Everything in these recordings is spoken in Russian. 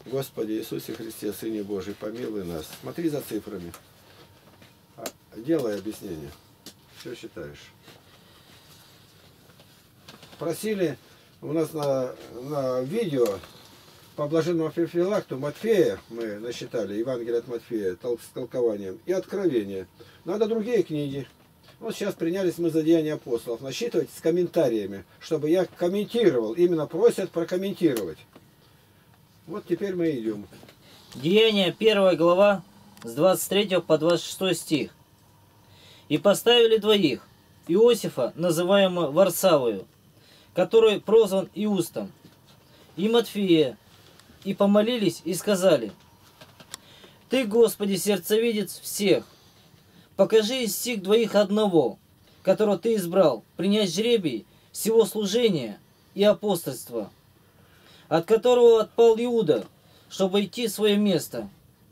Господи Иисусе Христе, Сыне Божий, помилуй нас. Смотри за цифрами. Делай объяснение. Что считаешь? Просили у нас на видео по блаженному Феофилакту Матфея, мы насчитали, Евангелие от Матфея с толкованием, и Откровение. Надо другие книги. Вот сейчас принялись мы за Деяния апостолов. Насчитывать с комментариями, чтобы я комментировал. Именно просят прокомментировать. Вот теперь мы идем. Деяния 1 глава с 23 по 26 стих. «И поставили двоих, Иосифа, называемого Варсавою, который прозван Иустом, и Матфея, и помолились и сказали: Ты, Господи, сердцевидец всех, покажи из сих двоих одного, которого Ты избрал, принять жребий всего служения и апостольства, от которого отпал Иуда, чтобы идти в свое место.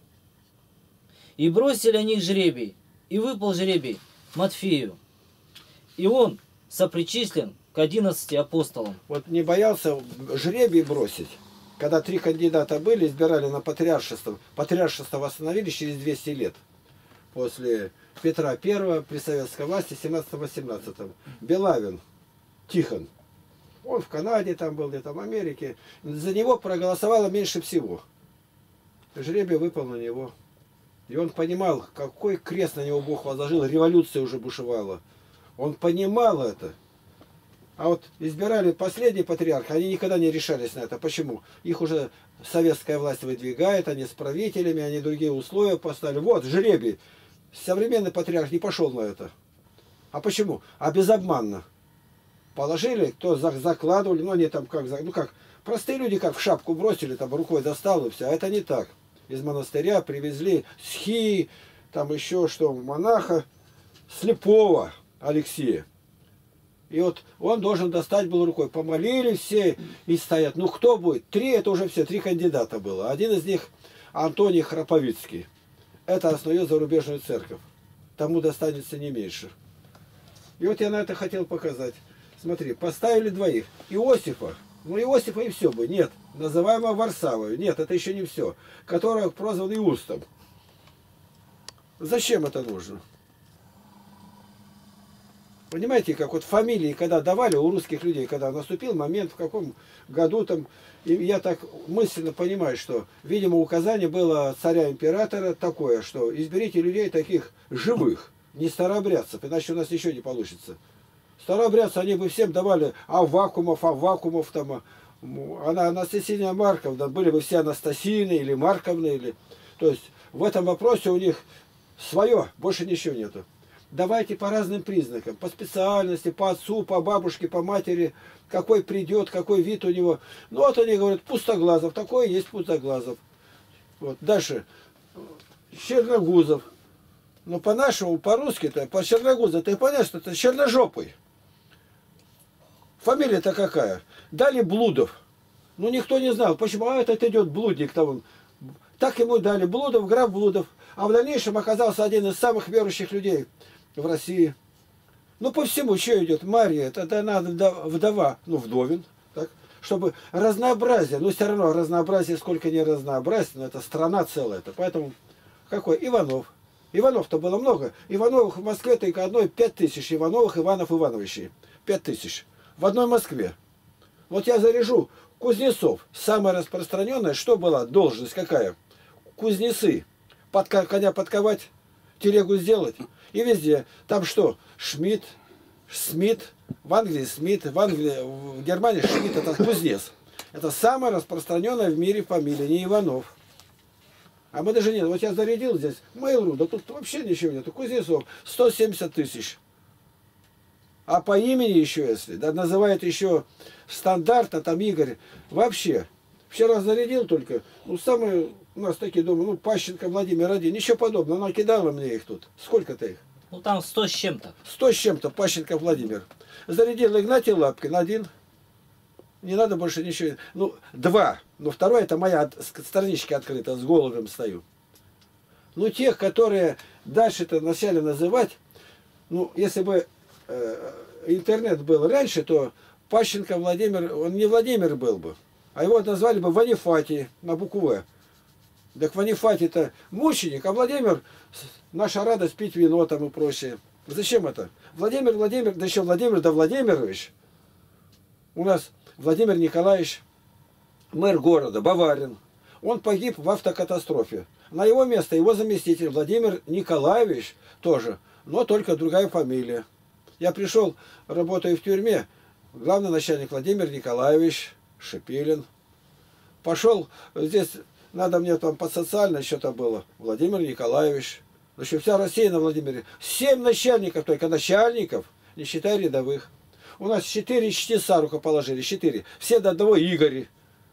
И бросили они жребий, и выпал жребий Матфею, и он сопричислен к 11 апостолам». Вот не боялся жребий бросить. Когда 3 кандидата были, избирали на патриаршество. Патриаршество восстановились через 200 лет. После Петра I при советской власти 17-18. Белавин, Тихон. Он в Канаде там был, где-то в Америке. За него проголосовало меньше всего. Жребий выпал на него. И он понимал, какой крест на него Бог возложил. Революция уже бушевала. Он понимал это. А вот избирали последний патриарх, они никогда не решались на это. Почему? Их уже советская власть выдвигает, они с правителями, они другие условия поставили. Вот, жребий. Современный патриарх не пошел на это. А почему? А безобманно. Положили, кто закладывали, ну они там как, ну как, простые люди как в шапку бросили, там рукой достал и все. А это не так. Из монастыря привезли схи, там еще что, монаха, слепого Алексея. И вот он должен достать был рукой. Помолились все и стоят. Ну кто будет? 3, это уже все, 3 кандидата было. Один из них Антоний Храповицкий. Это основет зарубежную церковь. Тому достанется не меньше. И вот я на это хотел показать. Смотри, поставили двоих. Иосифа. Ну Иосифа и все бы. Нет. Называемого Варсавою. Нет, это еще не все. Которого прозван Иустом. Зачем это нужно? Понимаете, как вот фамилии, когда давали у русских людей, когда наступил момент, в каком году там, и я так мысленно понимаю, что, видимо, указание было царя-императора такое, что изберите людей таких живых, не старообрядцев, иначе у нас ничего не получится. Старообрядцы, они бы всем давали Аввакумов, там, Анастасия Марковна, были бы все Анастасины или Марковны, или... То есть в этом вопросе у них свое, больше ничего нету. Давайте по разным признакам, по специальности, по отцу, по бабушке, по матери, какой придет, какой вид у него. Ну вот они говорят, Пустоглазов, такой есть Пустоглазов. Вот. Дальше, Черногузов. Но по-нашему, по-русски-то, по Черногузу, ты понимаешь, что это черножопый. Фамилия-то какая? Дали Блудов. Ну никто не знал, почему, а этот идет блудник там. Так ему дали Блудов, граф Блудов. А в дальнейшем оказался один из самых верующих людей в России. Ну, по всему, что идет? Мария, это она вдова, ну, вдовин, так? Чтобы разнообразие, ну, все равно разнообразие, сколько не разнообразие, но это страна целая. -то. Поэтому, какой? Иванов. Иванов-то было много. Ивановых в Москве только одной 5000 Ивановых, Иванов Ивановичей. 5000. В одной Москве. Вот я заряжу. Кузнецов. Самая распространенная, что была? Должность какая? Кузнецы. Коня подковать, телегу сделать. И везде. Там что? Шмидт, Смит. В Англии Смит, в Германии Шмидт. Это кузнец. Это самая распространенная в мире фамилия, не Иванов. А мы даже нет. Вот я зарядил здесь Mail.ru, да тут вообще ничего нету. Кузнецов 170 000. А по имени еще, если, да, называют еще стандартно, там Игорь. Вообще. Вчера зарядил только, ну, самые, у нас такие, думаю, ну, Пащенко Владимир один, ничего подобного, она кидала мне их тут. Сколько-то их? Ну, там 100 с чем-то. 100 с чем-то, Пащенко Владимир. Зарядил Игнатий Лапкин, один. Не надо больше ничего. Ну, 2. Но второй, это моя страничка открыта, с голубем стою. Ну, тех, которые дальше-то начали называть, ну, если бы интернет был раньше, то Пащенко Владимир, он не Владимир был бы. А его назвали бы Ванифатий на букву В. Так Ванифатий-то мученик, а Владимир наша радость пить вино там и прочее. Зачем это? Владимир, да еще Владимир, да Владимирович. У нас Владимир Николаевич, мэр города, Баварин. Он погиб в автокатастрофе. На его место его заместитель Владимир Николаевич тоже, но только другая фамилия. Я пришел, работаю в тюрьме, главный начальник Владимир Николаевич Шепелин. Пошел, здесь надо мне там подсоциально что-то было. Владимир Николаевич. Еще вся Россия на Владимире. 7 начальников, только начальников, не считая рядовых. У нас 4 чтеца рукоположили, 4. Все до одного Игоря.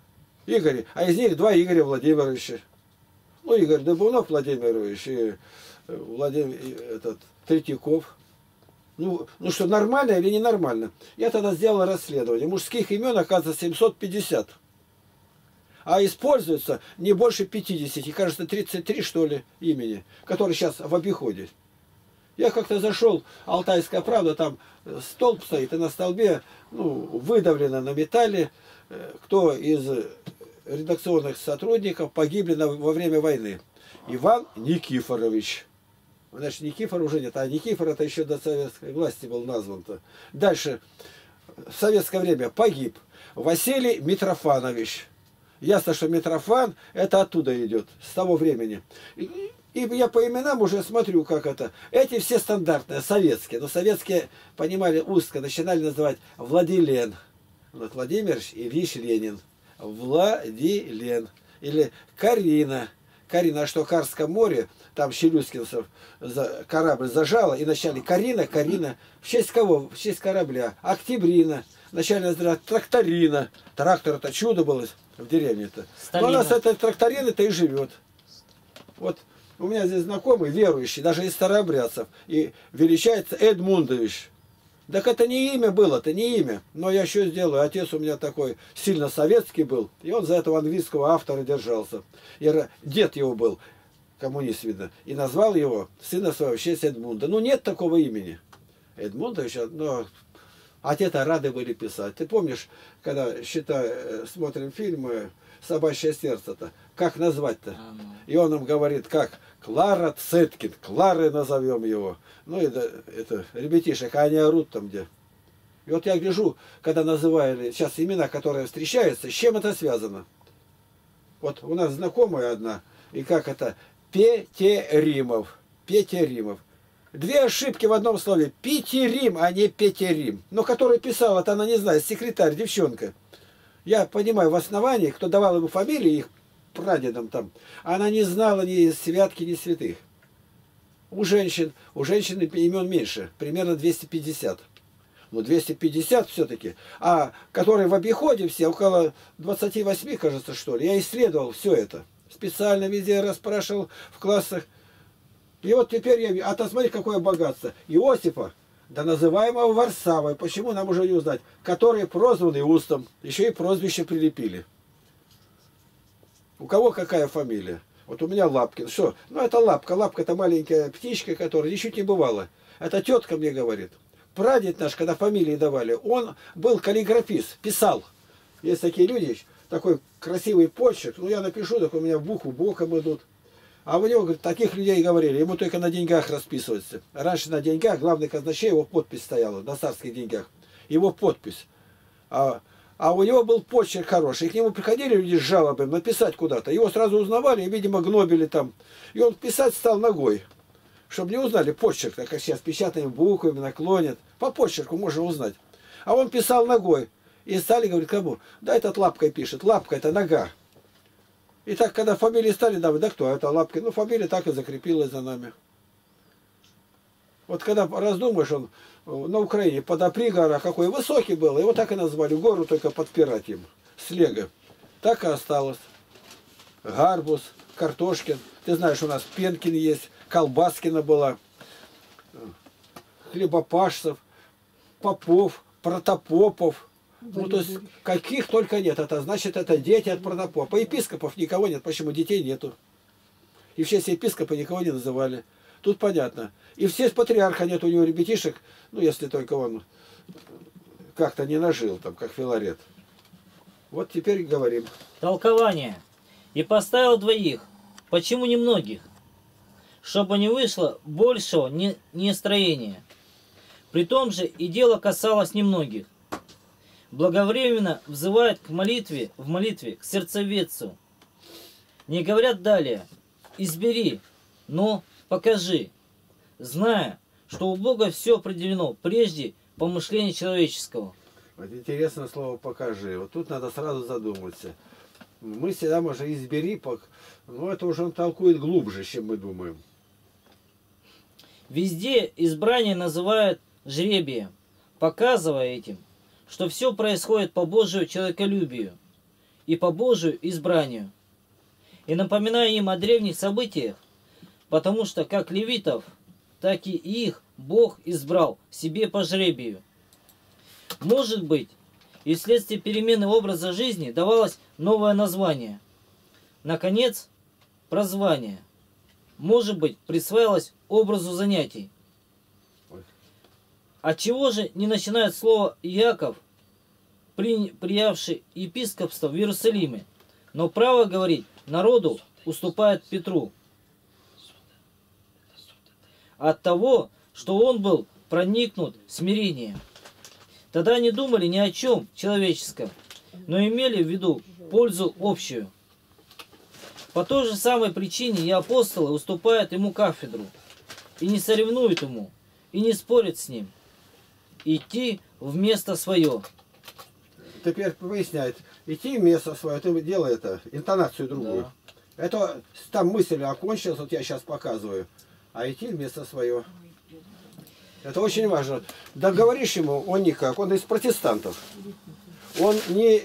А из них 2 Игоря Владимировича. Ну, Игорь Дыбунов Владимирович и Владимир Третьяков. Ну что, нормально или ненормально? Я тогда сделал расследование. Мужских имен, оказывается, 750. А используется не больше 50, кажется, 33, что ли, имени, которые сейчас в обиходе. Я как-то зашел, Алтайская правда, там столб стоит, и на столбе, выдавлено на металле, кто из редакционных сотрудников погибли во время войны. Иван Никифорович. Значит, Никифор уже нет, а Никифор это еще до советской власти был назван-то. Дальше, в советское время погиб Василий Митрофанович. Ясно, что Митрофан это оттуда идет, с того времени. И я по именам уже смотрю, как это. Эти все стандартные, советские. Но советские, понимали, узко начинали называть Владилен. Вот Владимир Ильич Ленин. Владилен. Или Карина. Карина, что в Карском море, там челюскинцев корабль зажало, и начали Карина. В честь кого? В честь корабля. Октябрина. Начальная здравия Тракторина. Трактор это чудо было в деревне-то. Но у нас эта тракторина-то и живет. Вот у меня здесь знакомый, верующий, даже из старообрядцев, и величается Эдмундович. Так это не имя было, это не имя. Но я еще сделаю. Отец у меня такой сильно советский был, и он за этого английского автора держался. И дед его был, коммунист, видно, и назвал его, сына своего, в честь Эдмунда. Ну, нет такого имени. Эдмундович, но отец-то рады были писать. Ты помнишь, когда смотрим фильмы «Собачье сердце»-то, как назвать-то? И он нам говорит, как Клара Цеткин, Кларой назовем его. Ну, это ребятишек, а они орут там где. И вот я гляжу, когда называли сейчас имена, которые встречаются, с чем это связано? Вот у нас знакомая одна, и как это? Петеримов. 2 ошибки в одном слове. Питерим, а не Петерим. Но который писал, это она не знает, секретарь, девчонка. Я понимаю, в основании, кто давал ему фамилии, их прадедам там, она не знала ни святки, ни святых. У женщин имен меньше, примерно 250. Ну, 250 все-таки. А которые в обиходе все, около 28, кажется, что ли. Я исследовал все это. Специально везде расспрашивал в классах. И вот теперь я... А то смотри, какое богатство. Иосифа, да называемого Варсавой. Почему, нам уже не узнать. Который прозванный устом. Еще и прозвище прилепили. У кого какая фамилия? Вот у меня Лапкин. Что? Ну, это Лапка. Лапка это маленькая птичка, которая ничуть не бывала. Это тетка мне говорит. Прадед наш, когда фамилии давали, он был каллиграфист, писал. Есть такие люди, такой красивый почерк. Ну, я напишу, так у меня буквы боком идут. А у него, говорит, таких людей говорили, ему только на деньгах расписываться. Раньше на деньгах главный казначей, его подпись стояла, на царских деньгах. Его подпись. А у него был почерк хороший. И к нему приходили люди с жалобами написать куда-то. Его сразу узнавали и, видимо, гнобили там. И он писать стал ногой. Чтобы не узнали почерк, так как сейчас печатными буквами наклонят. По почерку можно узнать. А он писал ногой. И стали говорить, кому? Да этот Лапкой пишет. Лапка это нога. И так, когда фамилии стали давать, да кто это Лапкин? Ну, фамилия так и закрепилась за нами. Вот когда раздумаешь, он на Украине подопри гора, какой высокий был, его так и назвали, гору только подпирать им, слега. Так и осталось. Гарбус, Картошкин. Ты знаешь, у нас Пенкин есть, Колбаскина была, Хлебопашцев, Попов, Протопопов. Ну, то есть, каких только нет. Это значит, это дети от Протопопа. Епископов никого нет. Почему? Детей нету. И в честь епископа никого не называли. Тут понятно. И в честь патриарха нет у него ребятишек, ну, если только он как-то не нажил, там, как Филарет. Вот теперь говорим. Толкование. И поставил двоих. Почему немногих? Чтобы не вышло большего нестроения. При том же и дело касалось немногих. Благовременно взывает в молитве к сердцеведцу. Не говорят далее: избери, но покажи, зная, что у Бога все определено прежде помышления человеческого. Вот интересное слово «покажи». Вот тут надо сразу задуматься. Мы всегда можем избери, но это уже он толкует глубже, чем мы думаем. Везде избрание называют жребием, показывая этим, что все происходит по Божию человеколюбию и по Божию избранию. И напоминая им о древних событиях, потому что как левитов, так и их Бог избрал себе по жребию. Может быть, и вследствие перемены образа жизни давалось новое название. Наконец, прозвание. Может быть, присваивалось образу занятий. Отчего же не начинает слово Иаков, приявший епископство в Иерусалиме, но право говорить народу уступает Петру? От того, что он был проникнут смирением. Тогда не думали ни о чем человеческом, но имели в виду пользу общую. По той же самой причине и апостолы уступают ему кафедру, и не соревнуют ему, и не спорят с ним. Идти в место свое. Теперь выясняет, идти в место свое, ты делай это, интонацию другую. Да. Это там мысль окончилась, вот я сейчас показываю, а идти в место свое. Это очень важно. Да говоришь ему, он никак, он из протестантов. Он не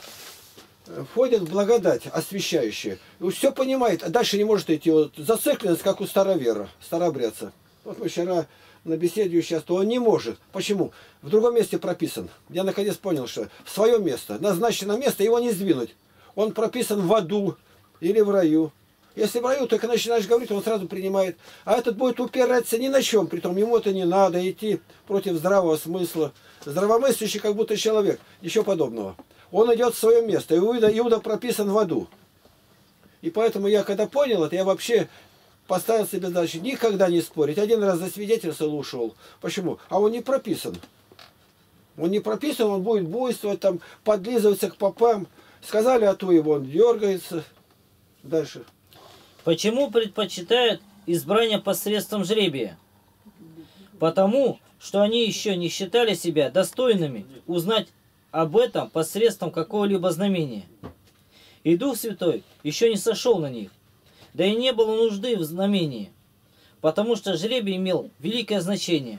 входит в благодать освящающую. Все понимает, а дальше не может идти. Вот зацикленность, как у старовера, старообрядца. Вот мы вчера на беседе сейчас, то он не может. Почему? В другом месте прописан. Я наконец понял, что в свое место, назначено место, его не сдвинуть. Он прописан в аду или в раю. Если в раю только начинаешь говорить, он сразу принимает. А этот будет упираться ни на чем. Притом ему это не надо идти против здравого смысла. Здравомыслящий как будто человек. Ничего подобного. Он идет в свое место. Иуда прописан в аду. И поэтому я когда понял это, я вообще поставил себе задачу никогда не спорить. Один раз засвидетельствовал, ушел. Почему? А он не прописан. Он не прописан, он будет буйствовать, там, подлизываться к попам. Сказали, а то его он дергается. Дальше. Почему предпочитают избрание посредством жребия? Потому, что они еще не считали себя достойными узнать об этом посредством какого-либо знамения. И Дух Святой еще не сошел на них, да и не было нужды в знамении, потому что жребий имел великое значение.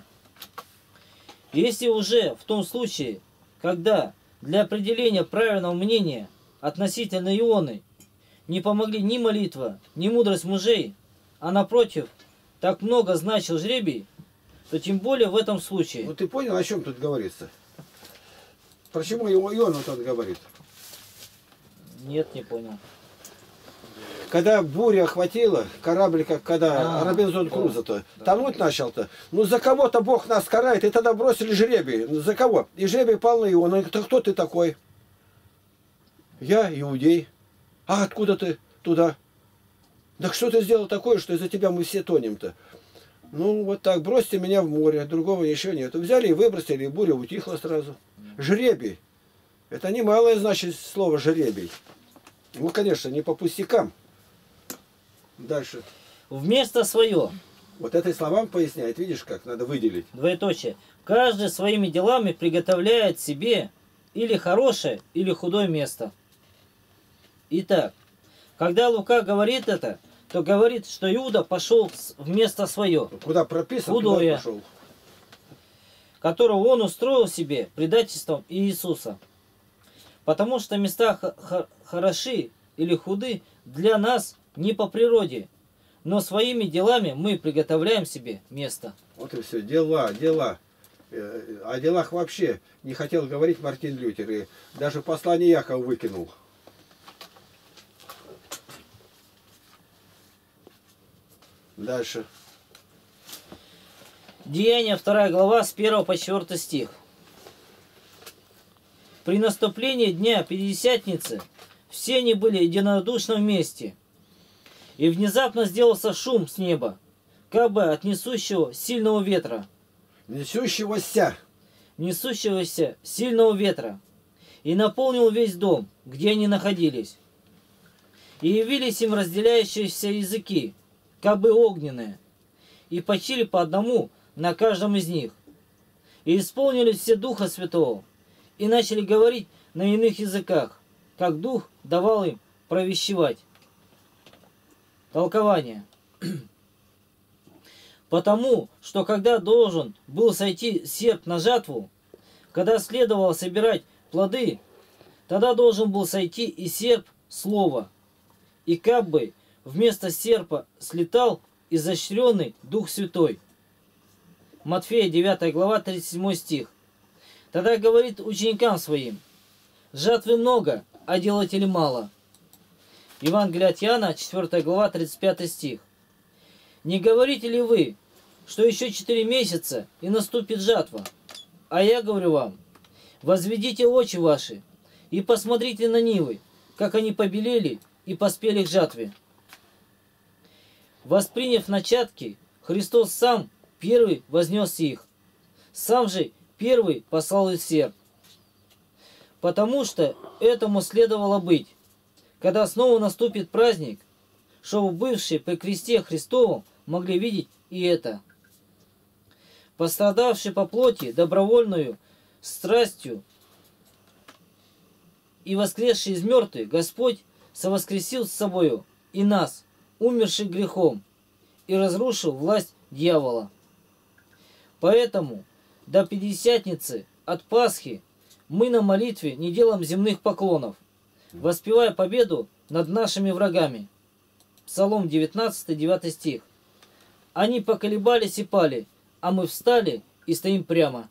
Если уже в том случае, когда для определения правильного мнения относительно Ионы не помогли ни молитва, ни мудрость мужей, а напротив, так много значил жребий, то тем более в этом случае. Ну ты понял, о чем тут говорится? Почему Иона тут говорит? Нет, не понял. Когда буря охватила, корабль, как когда Робинзон Крузо-то, тонуть начал-то, ну за кого-то Бог нас карает, и тогда бросили жребий. Ну, за кого? И жребий пал на Иона. Кто ты такой? Я иудей. А откуда ты туда? Так что ты сделал такое, что из-за тебя мы все тонем-то? Ну, вот так, бросьте меня в море, другого еще нет. Взяли и выбросили, и буря утихла сразу. Жребий. Это немалое значит слово жребий. Ну, конечно, не по пустякам. Дальше. Вместо свое. Вот это словам поясняет, видишь, как надо выделить. Двоеточие. Каждый своими делами приготовляет себе или хорошее, или худое место. Итак, когда Лука говорит это, то говорит, что Иуда пошел в место свое. Куда прописан, худое, туда пошел. Которого он устроил себе предательством Иисуса. Потому что места хороши или худы для нас не по природе, но своими делами мы приготовляем себе место. Вот и все, дела. О делах вообще не хотел говорить Мартин Лютер, и даже послание Якова выкинул. Дальше. Деяния 2 глава с 1 по 4 стих. при наступлении дня Пятидесятницы все они были единодушно вместе. И внезапно сделался шум с неба, как бы от несущего сильного ветра. Несущегося Сильного ветра. И наполнил весь дом, где они находились. И явились им разделяющиеся языки, как бы огненные, и почили по одному на каждом из них. И исполнили все Духа Святого, и начали говорить на иных языках, как Дух давал им провещевать. Толкование. Потому, что когда должен был сойти серп на жатву, когда следовало собирать плоды, тогда должен был сойти и серп слова, и как бы вместо серпа слетал изощренный Дух Святой. Матфея 9 глава 37 стих. Тогда говорит ученикам своим: жатвы много, а делателей мало. Евангелие от Иоанна 4 глава 35 стих. Не говорите ли вы, что еще 4 месяца и наступит жатва? А я говорю вам, возведите очи ваши и посмотрите на нивы, как они побелели и поспели к жатве. Восприняв начатки, Христос сам первый вознес их, сам же первый послал их серп. Потому что этому следовало быть, когда снова наступит праздник, чтобы бывшие при кресте Христовом могли видеть и это. Пострадавший по плоти добровольную страстью и воскресший из мертвых, Господь совоскресил с собою и нас, умерших грехом, и разрушил власть дьявола. Поэтому до Пятидесятницы от Пасхи мы на молитве не делаем земных поклонов, воспевая победу над нашими врагами. Псалом 19, 9 стих. Они поколебались и пали, а мы встали и стоим прямо.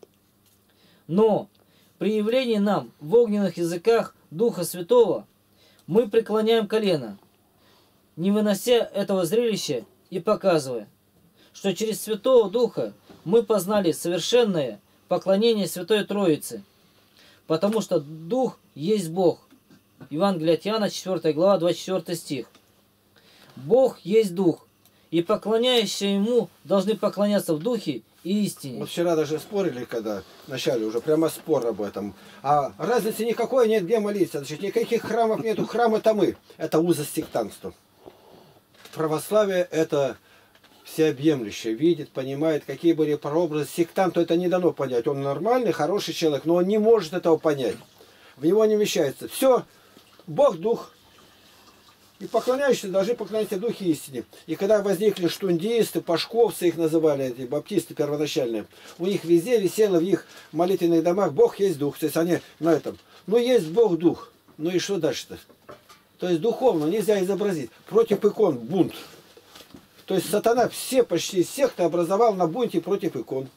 Но при явлении нам в огненных языках Духа Святого мы преклоняем колено, не вынося этого зрелища и показывая, что через Святого Духа мы познали совершенное поклонение Святой Троице, потому что Дух есть Бог. Евангелие от Иоанна 4 глава 24 стих. Бог есть Дух, и поклоняющие Ему должны поклоняться в Духе и истине. Вот вчера даже спорили, когда вначале уже прямо спор об этом. А разницы никакой нет, где молиться. Значит, никаких храмов нету. Храмы-то мы. Это узость сектантства. Православие это всеобъемлющее. Видит, понимает, какие были прообразы. Сектанту это не дано понять. Он нормальный, хороший человек, но он не может этого понять. В него не вмещается. Все, Бог Дух. И поклоняющиеся должны поклоняться в Духе истине. И когда возникли штундисты, пашковцы их называли, эти баптисты первоначальные, у них везде висело в их молитвенных домах: Бог есть Дух. То есть они на этом. Ну есть Бог Дух. Ну и что дальше-то? То есть духовно нельзя изобразить. Против икон бунт. То есть сатана почти секты образовал на бунте против икон.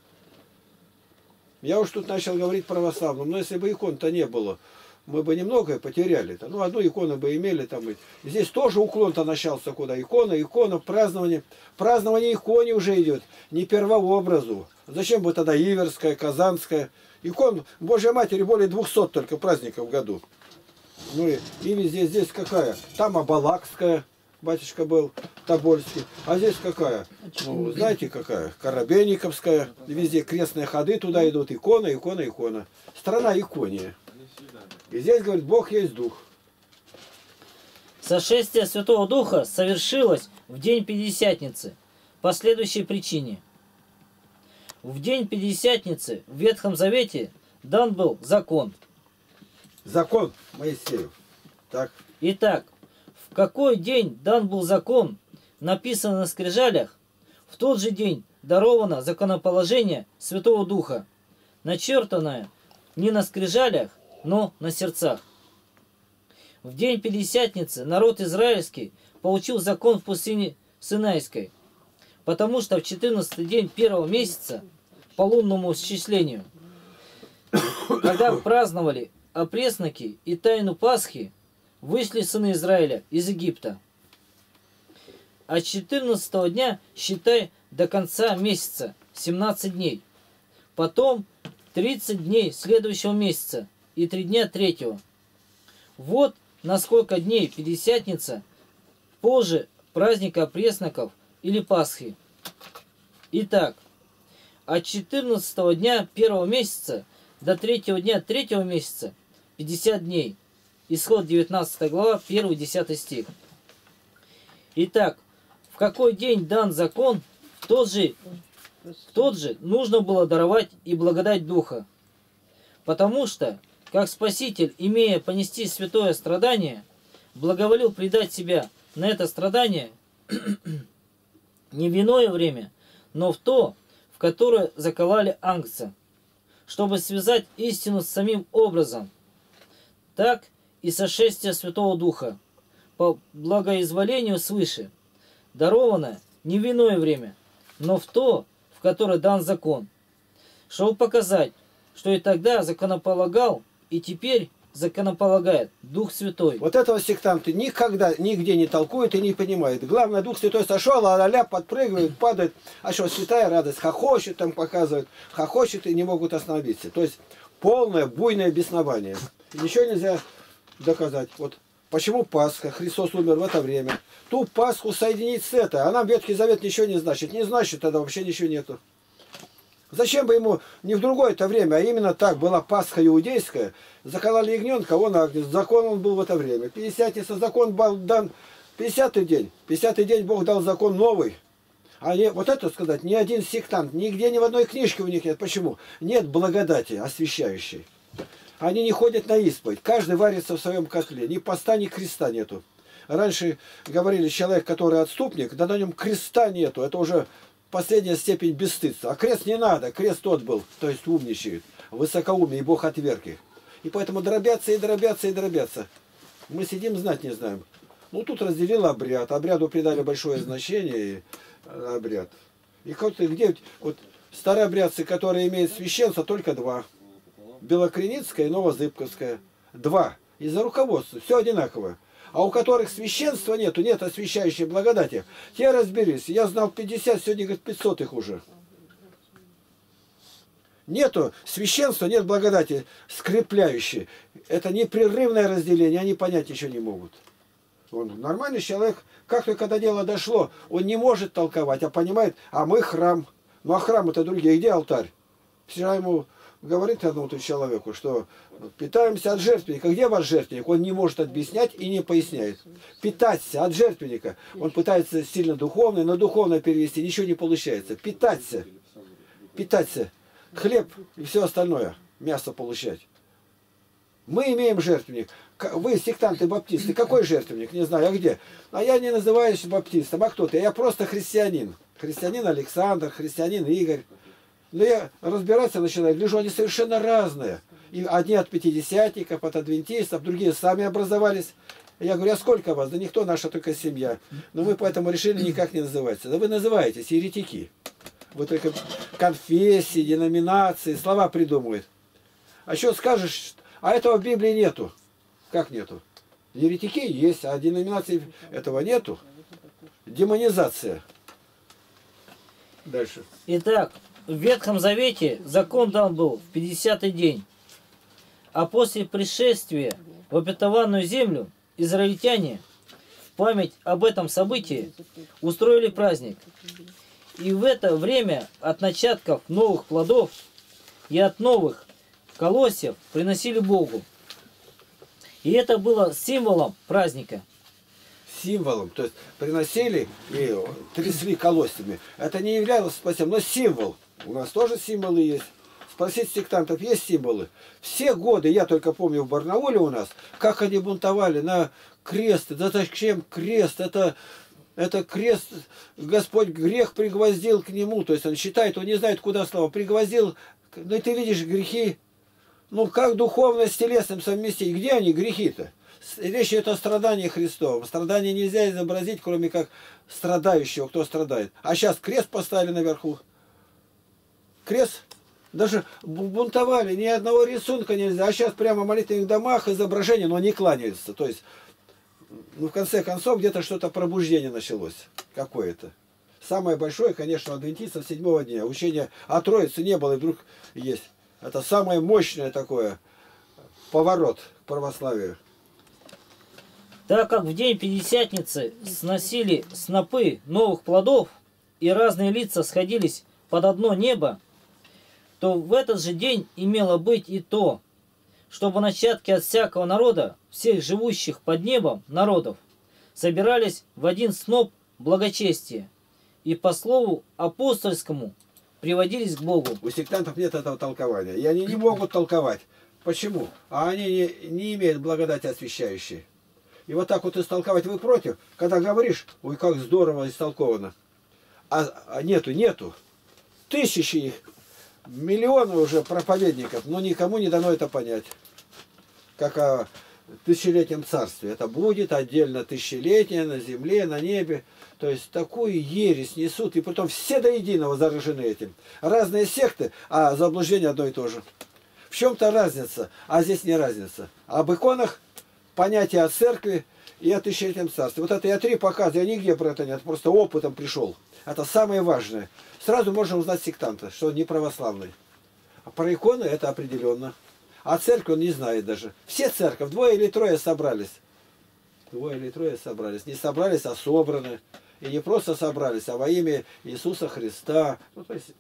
Я уж тут начал говорить православным, но если бы икон-то не было, мы бы немногое потеряли-то. Ну, одну икону бы имели там. И здесь тоже уклон-то начался куда. Икона, празднование. Празднование иконе уже идет. Не первообразу. Зачем бы тогда Иверская, Казанская? Икон Божьей Матери более 200 только праздников в году. Ну и везде здесь какая? Там Абалакская, батюшка был, Тобольский. А здесь какая? Ну, знаете какая? Коробейниковская. Везде крестные ходы туда идут. Икона, икона, икона. Страна икония. И здесь говорит, Бог есть Дух. Сошествие Святого Духа совершилось в день Пятидесятницы по следующей причине. В день Пятидесятницы в Ветхом Завете дан был закон. Закон Моисеев. Так. Итак, в какой день дан был закон, написано на скрижалях, в тот же день даровано законоположение Святого Духа, начертанное не на скрижалях, но на сердцах. В день Пятидесятницы народ израильский получил закон в пустыне Синайской, потому что в 14-й день первого месяца по лунному счислению, когда праздновали опресноки и тайну Пасхи, вышли сыны Израиля из Египта. А 14-го дня считай до конца месяца 17 дней. Потом 30 дней следующего месяца и 3 дня третьего. Вот на сколько дней Пятидесятница позже праздника пресноков или Пасхи. Итак, от 14 дня первого месяца до 3 дня третьего месяца 50 дней. Исход 19 глава, 1-10 стих. Итак, в какой день дан закон, в тот же нужно было даровать и благодать Духа. Потому что, как Спаситель, имея понести святое страдание, благоволил предать себя на это страдание не в иное время, но в то, в которое закололи ангца, чтобы связать истину с самим образом. Так и сошествие Святого Духа, по благоизволению свыше, дарованное не в иное время, но в то, в которое дан закон, чтобы показать, что и тогда законополагал, и теперь законополагает Дух Святой. Вот этого сектанты никогда, нигде не толкуют и не понимают. Главное, Дух Святой сошел, а-ля-ля, подпрыгивает, падает. А что, святая радость, хохочет там показывают, хохочет и не могут остановиться. То есть полное буйное беснование. И ничего нельзя доказать. Вот почему Пасха, Христос умер в это время. Ту Пасху соединить с этой. А нам Ветхий Завет ничего не значит. Не значит, тогда вообще ничего нету. Зачем бы ему не в другое-то время, а именно так была Пасха иудейская, закололи ягненка, он агнец, закон он был в это время. Пятидесятница, закон был дан 50-й день. 50-й день Бог дал закон новый. А не, вот это сказать, ни один сектант, нигде ни в одной книжке у них нет. Почему? Нет благодати освящающей. Они не ходят на исповедь. Каждый варится в своем котле. Ни поста, ни креста нету. Раньше говорили, человек, который отступник, да на нем креста нету. Это уже последняя степень бесстыдства. А крест не надо, крест тот был, то есть умничают, высокоумие, и Бог отверг их. И поэтому дробятся и дробятся и дробятся. Мы сидим, знать не знаем. Ну тут разделил обряд, обряду придали большое значение, и обряд. И где вот старообрядцы, которые имеют священство, только 2. Белокреницкая и Новозыбковская. 2. Из-за руководства, все одинаково. А у которых священства нету, нет освящающей благодати. Те разберись. Я знал 50, сегодня, говорит, 500 их уже. Нету священства, нет благодати скрепляющей. Это непрерывное разделение, они понять ничего не могут. Он нормальный человек, как только до дела дошло, он не может толковать, а понимает, а мы храм. Ну а храм это другие, где алтарь? Вчера ему говорит одному человеку, что питаемся от жертвенника. Где ваш жертвенник? Он не может объяснять и не поясняет. Питаться от жертвенника. Он пытается сильно духовно, на духовно перевести, ничего не получается. Питаться. Питаться. Хлеб и все остальное. Мясо получать. Мы имеем жертвенник. Вы, сектанты, баптисты, какой жертвенник? Не знаю, а где? А я не называюсь баптистом. А кто ты? Я просто христианин. Христианин Александр, христианин Игорь. Но я разбираться начинаю, гляжу, они совершенно разные. И одни от пятидесятников, от адвентистов, другие сами образовались. Я говорю, а сколько вас? Да никто, наша только семья. Но мы поэтому решили никак не называться. Да вы называетесь еретики. Вы только конфессии, деноминации, слова придумывают. А что скажешь, а этого в Библии нету. Как нету? Еретики есть, а деноминации этого нету. Демонизация. Дальше. Итак, в Ветхом Завете закон дан был в 50-й день, а после пришествия в обетованную землю израильтяне в память об этом событии устроили праздник. И в это время от начатков новых плодов и от новых колосьев приносили Богу. И это было символом праздника. Символом, то есть приносили и трясли колосьями. Это не являлось спасением, но символ. У нас тоже символы есть. Спросить сектантов, есть символы. Все годы, я только помню в Барнауле у нас, как они бунтовали на крест. Да зачем крест? Это крест, Господь грех пригвоздил к нему. То есть он считает, он не знает, куда слова. Пригвоздил, ну и ты видишь грехи. Ну как духовно с телесным совместить? Где они, грехи-то? Речь идет о страдании Христовом. Страдания нельзя изобразить, кроме как страдающего, кто страдает. А сейчас крест поставили наверху. Крест. Даже бунтовали, ни одного рисунка нельзя. А сейчас прямо в молитвенных домах изображение, но не кланяются. То есть, ну, в конце концов, где-то что-то пробуждение началось. Какое-то. Самое большое, конечно, у адвентистов 7-го дня. Учение о Троице не было, и вдруг есть. Это самое мощное такое поворот к православию. Так как в день Пятидесятницы сносили снопы новых плодов, и разные лица сходились под одно небо, то в этот же день имело быть и то, чтобы начатки от всякого народа, всех живущих под небом народов, собирались в один сноп благочестия, и по слову апостольскому приводились к Богу. У сектантов нет этого толкования, и они не могут толковать. Почему? А они не имеют благодати освящающей. И вот так вот истолковать вы против, когда говоришь, ой, как здорово истолковано. А нету. Тысячи их, миллионы уже проповедников, но никому не дано это понять. Как о тысячелетнем царстве. Это будет отдельно тысячелетие на земле, на небе. То есть такую ересь несут, и потом все до единого заражены этим. Разные секты, а заблуждение одно и то же. В чем-то разница, а здесь не разница. Об иконах понятие о церкви и о тысячелетнем царстве. Вот это я 3 показываю, я нигде про это нет, просто опытом пришел. Это самое важное. Сразу можно узнать сектанта, что он не православный. А про иконы это определенно. А церковь он не знает даже. Все церковь, 2 или 3 собрались. 2 или 3 собрались. Не собрались, а собраны. И не просто собрались, а во имя Иисуса Христа. Ну, то есть...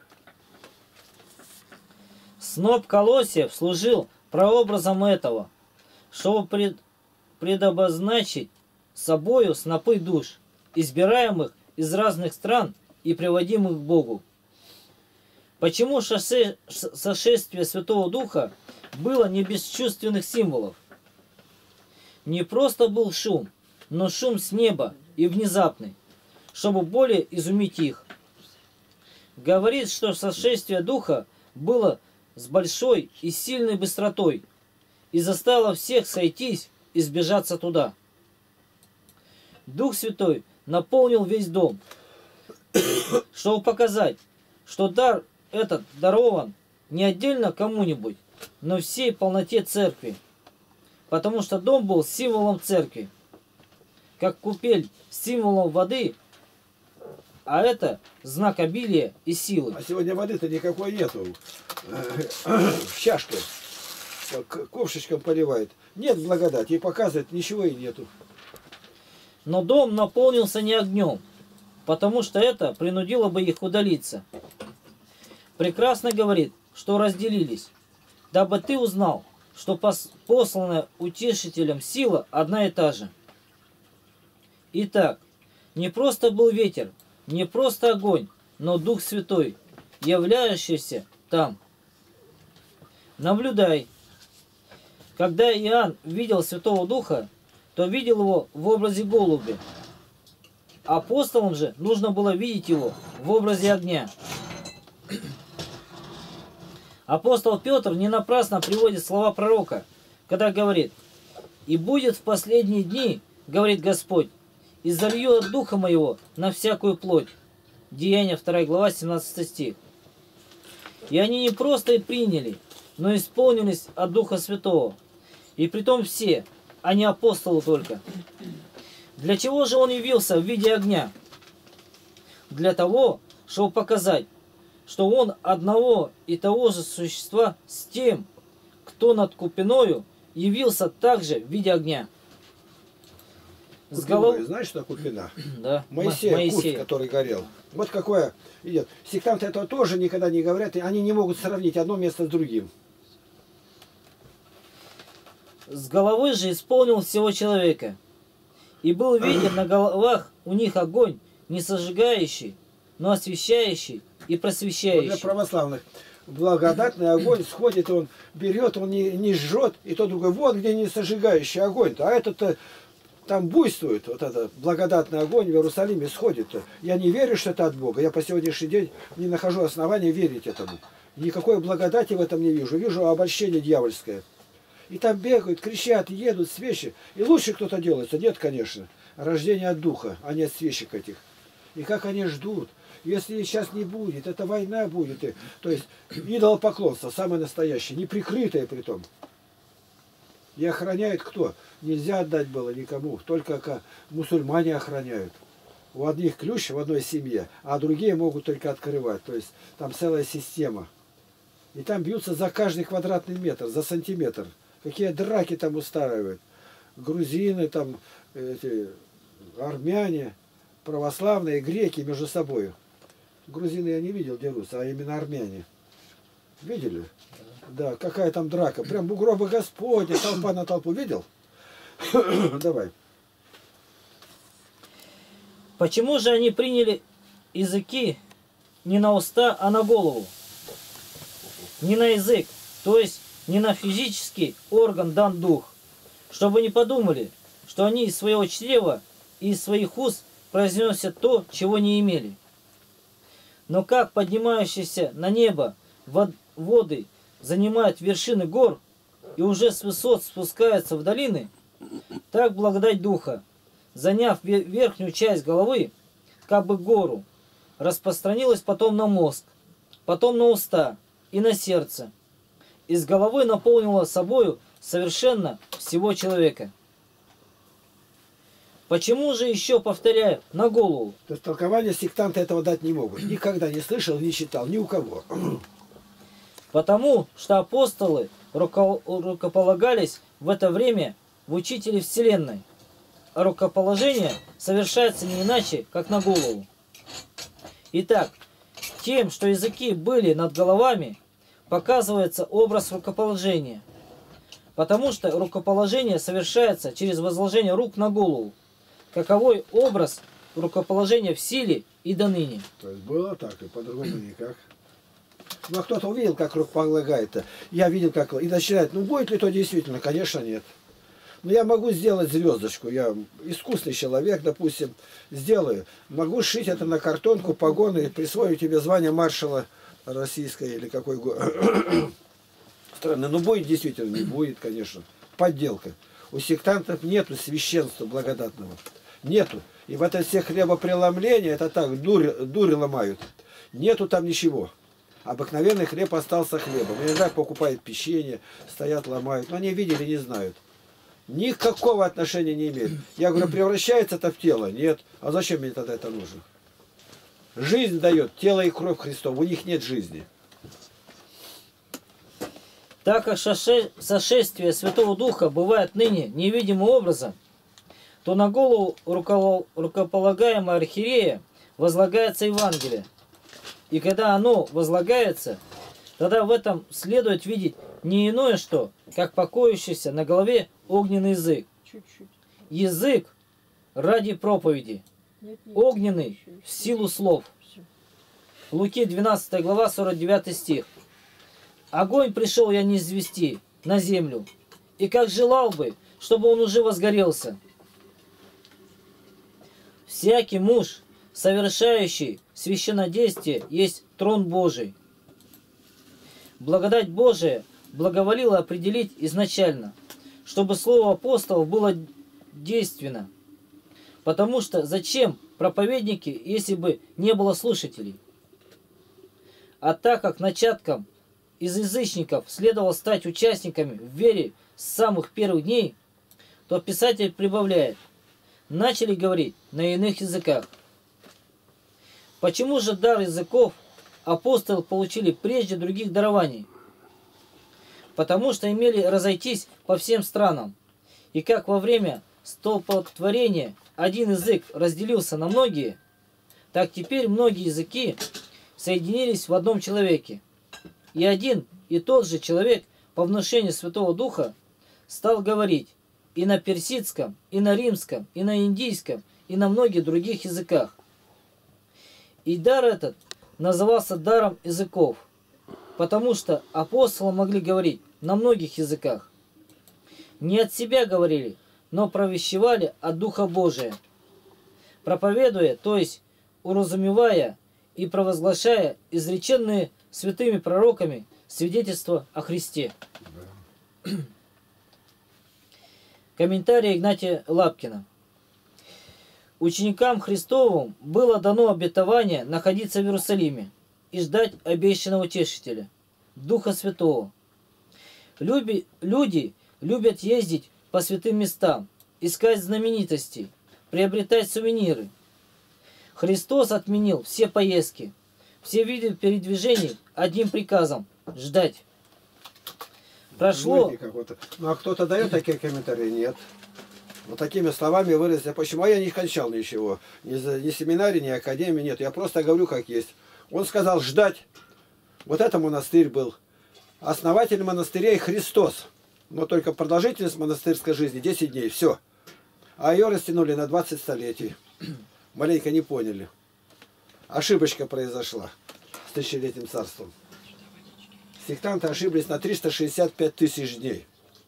Сноп колосьев служил прообразом этого, чтобы предобозначить собою снопы душ, избираемых из разных стран и приводимых к Богу. Почему сошествие Святого Духа было не без чувственных символов? Не просто был шум, но шум с неба и внезапный, чтобы более изумить их. Говорит, что сошествие Духа было с большой и сильной быстротой и заставило всех сойтись и сбежаться туда. Дух Святой наполнил весь дом, чтобы показать, что дар этот дарован не отдельно кому-нибудь, но всей полноте церкви, потому что дом был символом церкви, как купель символом воды, а это знак обилия и силы. А сегодня воды-то никакой нету. В чашке ковшечком поливает. Нет благодати, и показывает, ничего и нету. Но дом наполнился не огнем, потому что это принудило бы их удалиться. Прекрасно говорит, что разделились, дабы ты узнал, что посланная утешителем сила одна и та же. Итак, не просто был ветер, не просто огонь, но Дух Святой, являющийся там. Наблюдай. Когда Иоанн видел Святого Духа, то видел его в образе голубя. Апостолам же нужно было видеть его в образе огня. Апостол Петр не напрасно приводит слова пророка, когда говорит: «И будет в последние дни, говорит Господь, и залью от Духа Моего на всякую плоть». Деяния 2 глава 17 стих. И они не просто и приняли, но исполнились от Духа Святого. И притом все, а не апостолы только. Для чего же он явился в виде огня? Для того, чтобы показать, что он одного и того же существа с тем, кто над купиною явился также в виде огня. С головы. Знаешь, что купина? Да. Моисей, куст, который горел. Вот какое идет. Сектанты этого тоже никогда не говорят, и они не могут сравнить одно место с другим. С головы же исполнил всего человека. И был виден на головах у них огонь, не сожигающий, но освещающий и просвещающий. Вот для православных благодатный огонь сходит, он берет, он не жжет, и тот другой, вот где не сожигающий огонь-то, а этот-то там буйствует, вот этот благодатный огонь в Иерусалиме сходит-то. Я не верю, что это от Бога, я по сегодняшний день не нахожу основания верить этому. Никакой благодати в этом не вижу, вижу обольщение дьявольское. И там бегают, кричат, едут свечи. И лучше кто-то делается. Нет, конечно. Рождение от духа, а не от свечек этих. И как они ждут. Если сейчас не будет, это война будет. То есть идолопоклонство, самое настоящее, неприкрытое притом. И охраняют кто? Нельзя отдать было никому. Только мусульмане охраняют. У одних ключ в одной семье, а другие могут только открывать. То есть там целая система. И там бьются за каждый квадратный метр, за сантиметр. какие драки там устраивают. Грузины, там, эти, армяне, православные, греки между собой. Грузины я не видел дерутся, а именно армяне. Видели? Да, какая там драка. Прям у гроба Господня, толпа на толпу. Видел? Давай. Почему же они приняли языки не на уста, а на голову? Не на язык, то есть не на физический орган дан дух, чтобы не подумали, что они из своего чрева и из своих уст произносят то, чего не имели. Но как поднимающиеся на небо воды занимают вершины гор и уже с высот спускаются в долины, так благодать Духа, заняв верхнюю часть головы, как бы гору, распространилась потом на мозг, потом на уста и на сердце. Из головы наполнила собою совершенно всего человека. Почему же еще, повторяю, на голову? То есть толкование сектанты этого дать не могут. Никогда не слышал, не читал, ни у кого. Потому что апостолы рукополагались в это время в учителе Вселенной. А рукоположение совершается не иначе, как на голову. Итак, тем, что языки были над головами, показывается образ рукоположения. Потому что рукоположение совершается через возложение рук на голову. Каковой образ рукоположения в силе и до ныне. То есть было так, и по-другому никак. Ну, а кто-то увидел, как рукополагает-то. Я видел, как... И начинает, ну, будет ли то действительно? Конечно, нет. Но я могу сделать звездочку. Я искусный человек, допустим, сделаю. Могу сшить это на картонку, погоны, и присвою тебе звание маршала российской или какой страны. Ну, будет действительно, не будет, конечно. Подделка. У сектантов нету священства благодатного. Нету. И в это все хлебопреломления, это так, дурь ломают. Нету там ничего. Обыкновенный хлеб остался хлебом. Иногда покупают печенье, стоят, ломают. Но они видели, не знают. Никакого отношения не имеет. Я говорю, превращается это в тело? Нет. А зачем мне тогда это нужно? Жизнь дает тело и кровь Христова. У них нет жизни. Так как сошествие Святого Духа бывает ныне невидимым образом, то на голову рукополагаемого архиерея возлагается Евангелие. И когда оно возлагается, тогда в этом следует видеть не иное что, как покоящийся на голове огненный язык. Язык ради проповеди, огненный в силу слов. Луки 12 глава 49 стих. Огонь пришел я низвести на землю, и как желал бы, чтобы он уже возгорелся. Всякий муж, совершающий священнодействие, есть трон Божий. Благодать Божия благоволила определить изначально, чтобы слово апостолов было действенно. Потому что зачем проповедники, если бы не было слушателей? А так как начатком из язычников следовало стать участниками в вере с самых первых дней, то писатель прибавляет: начали говорить на иных языках. Почему же дар языков апостолы получили прежде других дарований? Потому что имели разойтись по всем странам. И как во время столпотворения один язык разделился на многие, так теперь многие языки соединились в одном человеке. И один и тот же человек по внушению Святого Духа стал говорить и на персидском, и на римском, и на индийском, и на многих других языках. И дар этот назывался даром языков, потому что апостолы могли говорить на многих языках. Не от себя говорили, но провещевали от Духа Божия, проповедуя, то есть уразумевая и провозглашая изреченные святыми пророками свидетельства о Христе. Комментарий Игнатия Лапкина. Ученикам Христовым было дано обетование находиться в Иерусалиме и ждать обещанного Утешителя, Духа Святого. Люди любят ездить по святым местам, искать знаменитости, приобретать сувениры. Христос отменил все поездки, все виды передвижений одним приказом – ждать. Прошло... Знаете, как вот. Ну а кто-то дает такие комментарии? Нет. Вот такими словами выразить. Почему? А я не кончал ничего. Ни семинарий, ни академии нет. Я просто говорю, как есть. Он сказал ждать. Вот это монастырь был. Основатель монастырей Христос. Но только продолжительность монастырской жизни 10 дней. Все. А ее растянули на 20 столетий. Маленько не поняли. Ошибочка произошла с тысячелетним царством. Сектанты ошиблись на 365 тысяч дней.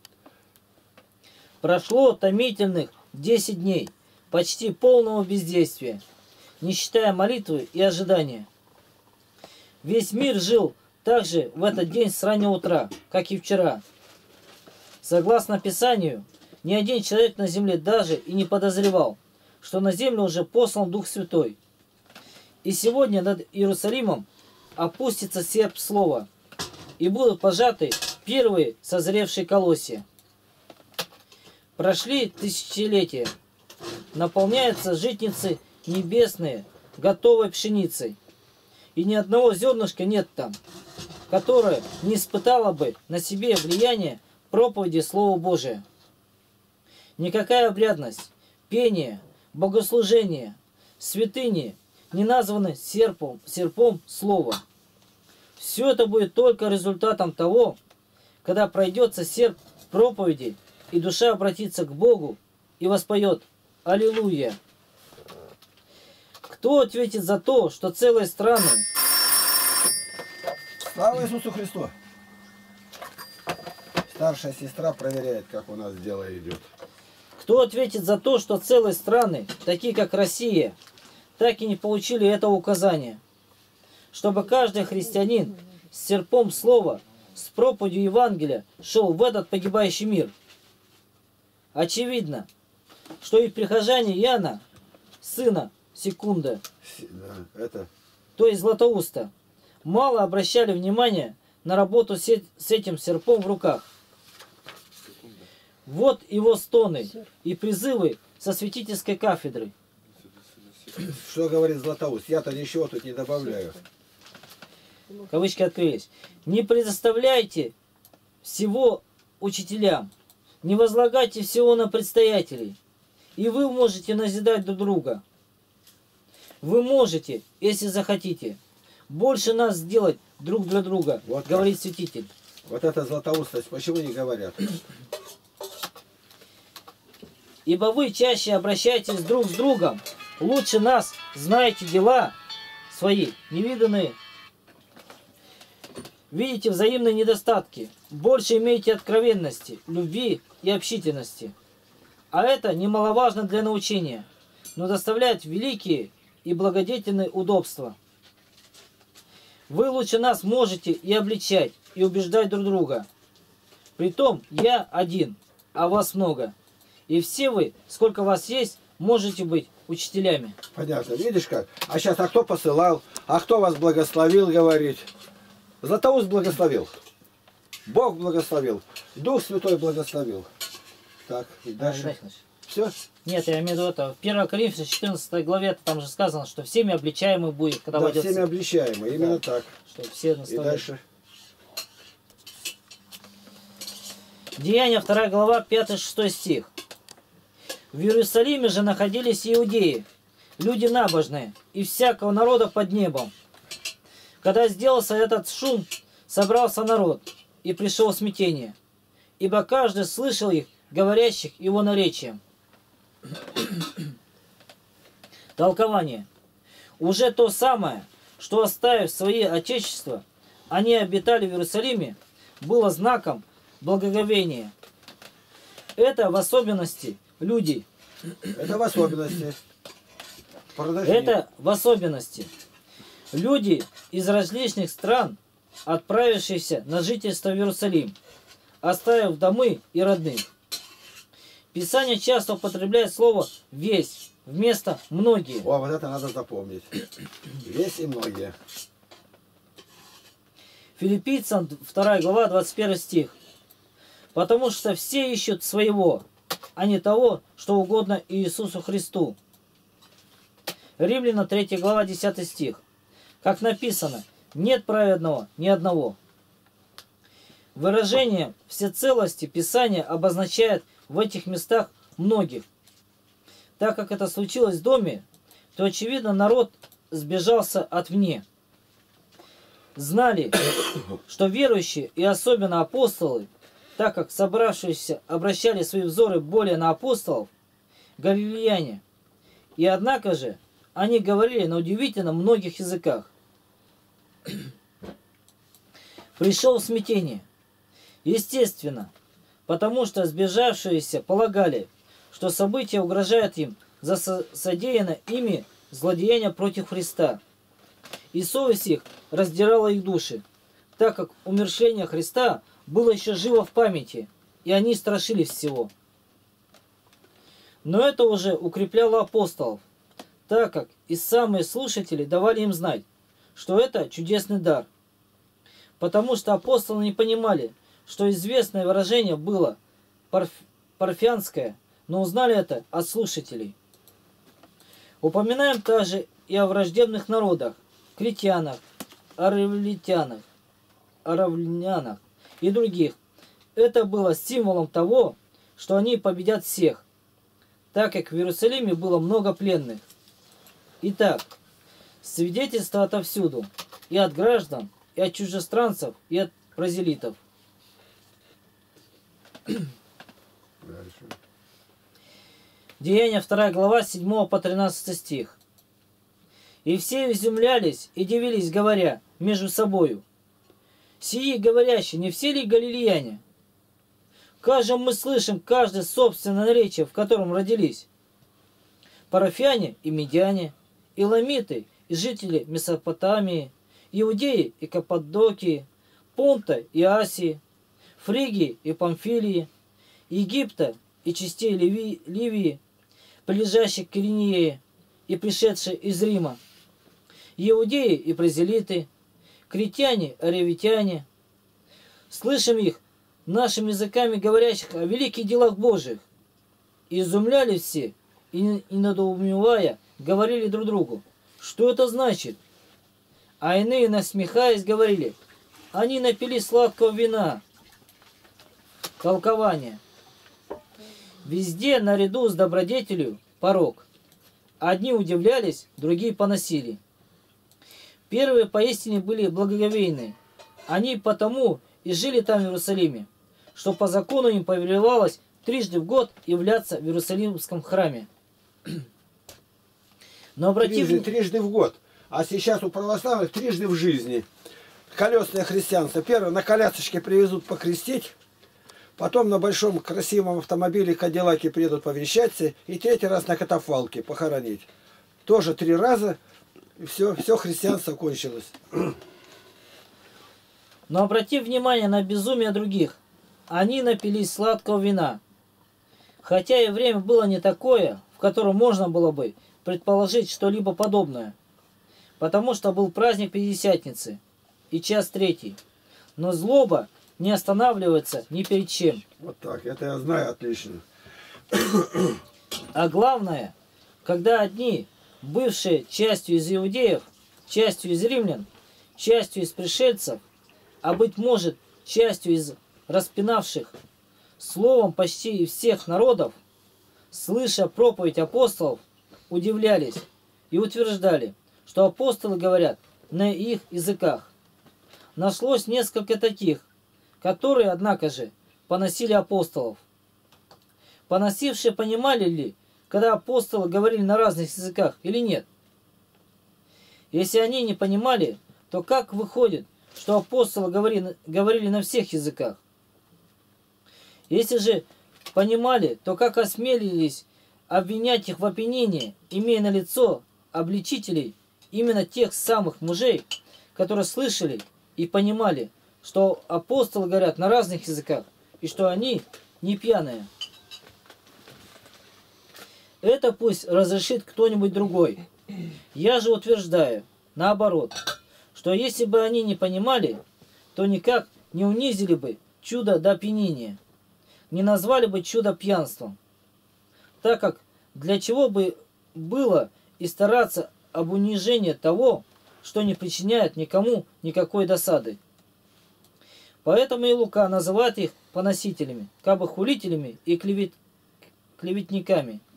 Прошло томительных 10 дней, почти полного бездействия, не считая молитвы и ожидания. Весь мир жил также в этот день с раннего утра, как и вчера. Согласно Писанию, ни один человек на земле даже и не подозревал, что на землю уже послан Дух Святой. И сегодня над Иерусалимом опустится серп слова, и будут пожаты первые созревшие колосья. Прошли тысячелетия, наполняются житницы небесные готовой пшеницей, и ни одного зернышка нет там, которое не испытало бы на себе влияние проповеди Слова Божия. Никакая обрядность, пение, богослужение, святыни не названы серпом слова. Все это будет только результатом того, когда пройдется серп проповеди, и душа обратится к Богу и воспоет «Аллилуйя». Кто ответит за то, что целые страны... Слава Иисусу Христу! Старшая сестра проверяет, как у нас дело идет. Кто ответит за то, что целые страны, такие как Россия, так и не получили этого указания, чтобы каждый христианин с серпом слова, с проповедью Евангелия шел в этот погибающий мир? Очевидно, что и прихожане Иоанна, сына Секунда, то есть Златоуста, мало обращали внимания на работу с этим серпом в руках. Вот его стоны и призывы со святительской кафедры. Что говорит Златоуст? Я-то ничего тут не добавляю. Кавычки открылись. Не предоставляйте всего учителям, не возлагайте всего на предстоятелей, и вы можете назидать друг друга. Вы можете, если захотите, больше нас сделать друг для друга, вот говорит как. Святитель. Вот это златоустость, почему не говорят? Ибо вы чаще обращаетесь друг с другом, лучше нас знаете дела свои, невиданные. Видите взаимные недостатки, больше имеете откровенности, любви и общительности. А это немаловажно для научения, но доставляет великие и благодетельные удобства. Вы лучше нас можете и обличать, и убеждать друг друга. Притом я один, а вас много. И все вы, сколько вас есть, можете быть учителями. Понятно, видишь как? А сейчас, а кто посылал? А кто вас благословил, говорить? Златоуст благословил. Бог благословил. Дух Святой благословил. Так, и дальше. Все? Нет, я имею в виду это. В 1 Коринфянам 14 главе там же сказано, что всеми обличаемый будет, когда войдет. Всеми обличаемый, именно да, так. Что все и дальше. Деяния 2 глава 5-6 стих. В Иерусалиме же находились иудеи, люди набожные, и всякого народа под небом. Когда сделался этот шум, собрался народ, и пришло смятение, ибо каждый слышал их, говорящих его наречием. Толкование. Уже то самое, что, оставив свои отечества, они обитали в Иерусалиме, было знаком благоговения. Это в особенности люди. Это в особенности. Подожди. Это в особенности. Люди из различных стран, отправившиеся на жительство в Иерусалим, оставив домы и родных. Писание часто употребляет слово «весь» вместо «многие». О, вот это надо запомнить. Весь и многие. Филиппийцам 2 глава 21 стих. Потому что все ищут своего, а не того, что угодно Иисусу Христу. Римлянам 3 глава 10 стих. Как написано, нет праведного ни одного. Выражение всецелости Писания обозначает в этих местах многих. Так как это случилось в доме, то, очевидно, народ сбежался отвне. Знали, что верующие и особенно апостолы, так как собравшиеся обращали свои взоры более на апостолов, галилеяне, и однако же они говорили на удивительно многих языках. Пришел в смятение. Естественно, потому что сбежавшиеся полагали, что события угрожают им за содеянное ими злодеяние против Христа. И совесть их раздирала их души, так как умерщвление Христа было еще живо в памяти, и они страшились всего. Но это уже укрепляло апостолов, так как и самые слушатели давали им знать, что это чудесный дар. Потому что апостолы не понимали, что известное выражение было парфянское, но узнали это от слушателей. Упоминаем также и о враждебных народах, критянах, аравлянах и других. Это было символом того, что они победят всех, так как в Иерусалиме было много пленных. Итак, свидетельство отовсюду, и от граждан, и от чужестранцев, и от прозелитов. Деяния 2 глава 7 по 13 стих. И все изумлялись и дивились, говоря между собою: «Сии говорящие, не все ли галилеяне? Как же мы слышим каждое собственное наречие, в котором родились? Парафяне и медяне, иламиты и жители Месопотамии, Иудеи и Каппадокии, Понта и Асии, Фригии и Памфилии, Египта и частей Ливии, прилежащих к Киринее и пришедшие из Рима, иудеи и прозелиты, критяне, аравитяне. Слышим их нашими языками говорящих о великих делах Божьих. И изумлялись все, и недоумевая, говорили друг другу: что это значит? А иные, насмехаясь, говорили: они напились сладкого вина. Толкование. Везде наряду с добродетелью порок. Одни удивлялись, другие поносили. Первые поистине были благоговейны. Они потому и жили там в Иерусалиме, что по закону им повелевалось трижды в год являться в Иерусалимском храме. Но обратив... Трижды в год. А сейчас у православных трижды в жизни. Колесное христианство. Первое, на колясочке привезут покрестить. Потом на большом красивом автомобиле Кадиллаки приедут повенчаться. И третий раз на катафалке похоронить. Тоже 3 раза. И все христианство кончилось. Но обратив внимание на безумие других, они напились сладкого вина. Хотя и время было не такое, в котором можно было бы предположить что-либо подобное. Потому что был праздник Пятидесятницы и час 3. Но злоба не останавливается ни перед чем. Вот так, это я знаю отлично. А главное, когда одни, бывшие частью из иудеев, частью из римлян, частью из пришельцев, а быть может, частью из распинавших, словом почти из всех народов, слыша проповедь апостолов, удивлялись и утверждали, что апостолы говорят на их языках. Нашлось несколько таких, которые, однако же, поносили апостолов. Поносившие понимали ли, когда апостолы говорили на разных языках или нет? Если они не понимали, то как выходит, что апостолы говорили на всех языках? Если же понимали, то как осмелились обвинять их в обвинении, имея на лицо обличителей именно тех самых мужей, которые слышали и понимали, что апостолы говорят на разных языках и что они не пьяные? Это пусть разрешит кто-нибудь другой. Я же утверждаю, наоборот, что если бы они не понимали, то никак не унизили бы чудо до опьянения, не назвали бы чудо пьянством, так как для чего бы было и стараться об унижении того, что не причиняет никому никакой досады. Поэтому и Лука называет их поносителями, как бы хулителями и клеветниками.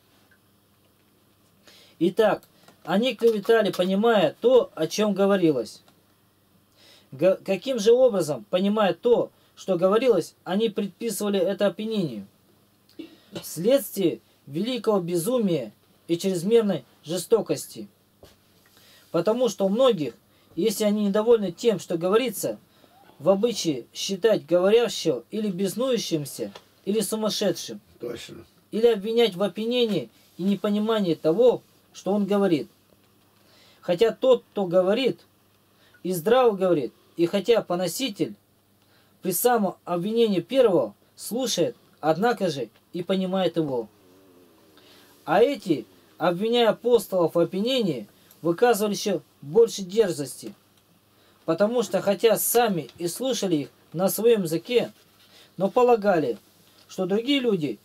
Итак, они клеветали, понимая то, о чем говорилось. Каким же образом, понимая то, что говорилось, они предписывали это опьянению? Вследствие великого безумия и чрезмерной жестокости. Потому что у многих, если они недовольны тем, что говорится, в обычае считать говорящего или беснующимся, или сумасшедшим, Точно. или обвинять в опьянении и непонимании того, что он говорит. Хотя тот, кто говорит, и здраво говорит, и хотя поноситель при самом обвинении первого слушает, однако же и понимает его. А эти, обвиняя апостолов в опьянении, выказывали еще больше дерзости, потому что хотя сами и слушали их на своем языке, но полагали, что другие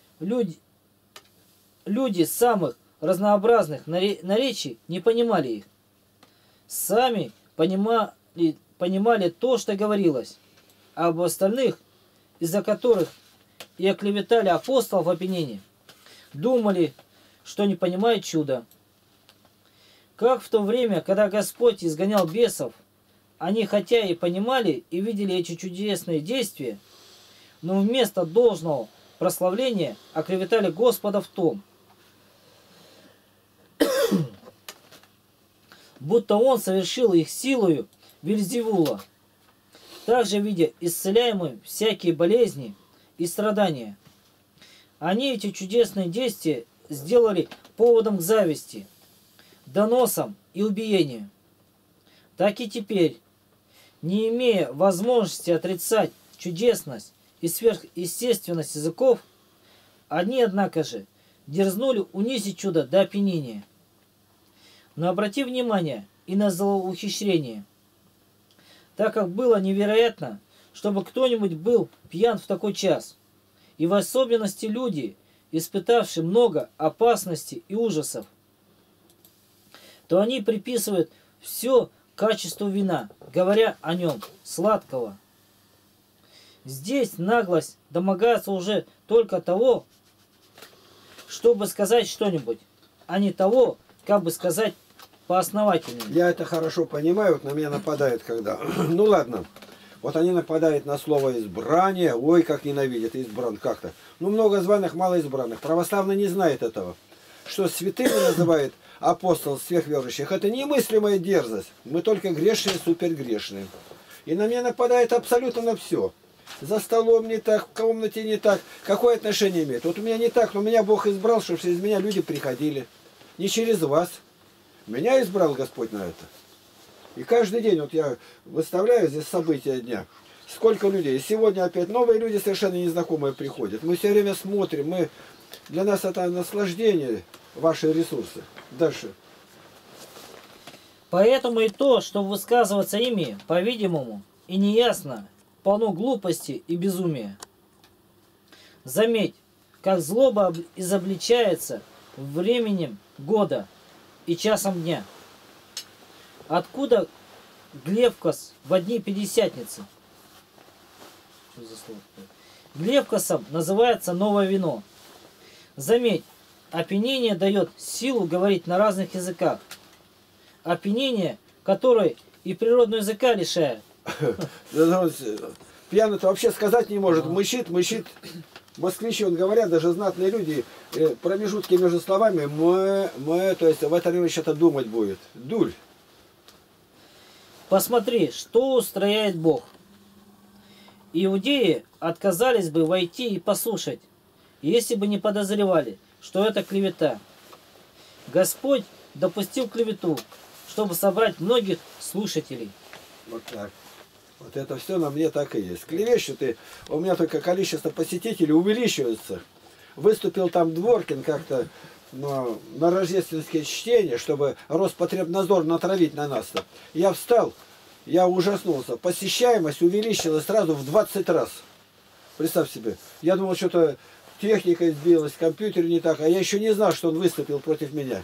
люди самых разнообразных наречий не понимали их. Сами понимали то, что говорилось, а об остальных, из-за которых и оклеветали апостолов в опьянении, думали, что не понимают чуда. Как в то время, когда Господь изгонял бесов, они хотя и понимали и видели эти чудесные действия, но вместо должного прославления оклеветали Господа в том, будто Он совершил их силою Вельзевула, также видя исцеляемым всякие болезни и страдания. Они эти чудесные действия сделали поводом к зависти, доносам и убиению. Так и теперь, не имея возможности отрицать чудесность и сверхъестественность языков, они, однако же, дерзнули унизить чудо до опьянения. Но обрати внимание и на злоухищрение, так как было невероятно, чтобы кто-нибудь был пьян в такой час, и в особенности люди, испытавшие много опасностей и ужасов, то они приписывают все качеству вина, говоря о нем сладкого. Здесь наглость домогается уже только того, чтобы сказать что-нибудь, а не того, как бы сказать поосновательнее. Я это хорошо понимаю, вот на меня нападают когда. Ну ладно, вот они нападают на слово избрание, ой, как ненавидят избран, как-то. Ну много званых, мало избранных. Православный не знает этого. Что святыми называет апостол всех верующих, это немыслимая дерзость. Мы только грешные, супергрешные. И на меня нападает абсолютно на все. За столом не так, в комнате не так. Какое отношение имеет? Вот у меня не так, но меня Бог избрал, чтобы через меня люди приходили. Не через вас. Меня избрал Господь на это. И каждый день, вот я выставляю здесь события дня. Сколько людей. И сегодня опять новые люди, совершенно незнакомые, приходят. Мы все время смотрим. Для нас это наслаждение, ваши ресурсы. Дальше. Поэтому и то, что высказываться ими, по-видимому, и неясно, полно глупости и безумия. Заметь, как злоба изобличается временем года и часом дня. Откуда Глевкос в дни Пятидесятницы? Что за слово? Глевкосом называется новое вино. Заметь, опьянение дает силу говорить на разных языках. Опьянение, которое и природного языка лишает. Пьяный-то вообще сказать не может. Мычит. Москвичи, он говорят, даже знатные люди, промежутки между словами, то есть в это время что-то думать будет. Дурь. Посмотри, что устрояет Бог. Иудеи отказались бы войти и послушать, если бы не подозревали, что это клевета. Господь допустил клевету, чтобы собрать многих слушателей. Вот так. Вот это все на мне так и есть. Клевещут, и у меня только количество посетителей увеличивается. Выступил там Дворкин как-то на рождественские чтения, чтобы Роспотребнадзор натравить на нас-то. Я встал, я ужаснулся. Посещаемость увеличилась сразу в 20 раз. Представь себе. Я думал, что-то техника сбилась, компьютер не так, а я еще не знал, что он выступил против меня.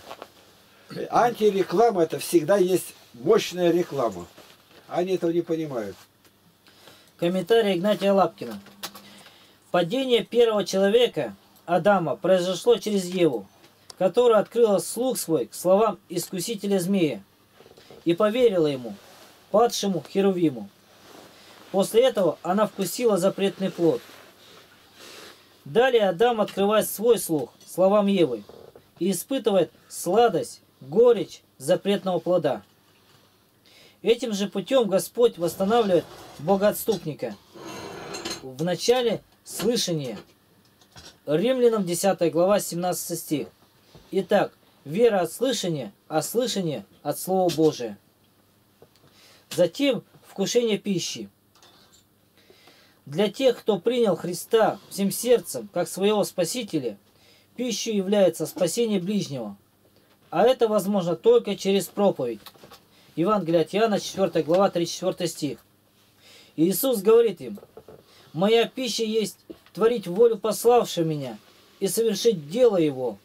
Антиреклама — это всегда есть мощная реклама. Они этого не понимают. Комментарий Игнатия Лапкина. Падение первого человека, Адама, произошло через Еву, которая открыла слух свой к словам искусителя змея и поверила ему, падшему Херувиму. После этого она вкусила запретный плод. Далее Адам открывает свой слух словам Евы и испытывает сладость, горечь запретного плода. Этим же путем Господь восстанавливает богоотступника. В начале слышания. Римлянам 10 глава 17 стих. Итак, вера от слышания, а слышание от Слова Божия. Затем вкушение пищи. Для тех, кто принял Христа всем сердцем, как своего Спасителя, пищей является спасение ближнего. А это возможно только через проповедь. Евангелие от Иоанна, 4 глава, 34 стих. Иисус говорит им: «Моя пища есть творить волю пославшего меня и совершить дело Его».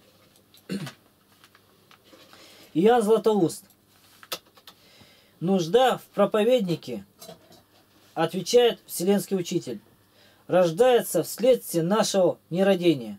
Иоанн Златоуст. Нужда в проповеднике, отвечает Вселенский Учитель, рождается вследствие нашего нерадения.